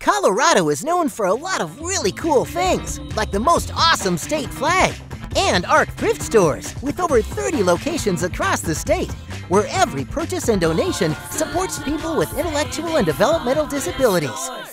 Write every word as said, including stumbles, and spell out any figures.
Colorado is known for a lot of really cool things, like the most awesome state flag, and ARC thrift stores with over thirty locations across the state, where every purchase and donation supports people with intellectual and developmental disabilities.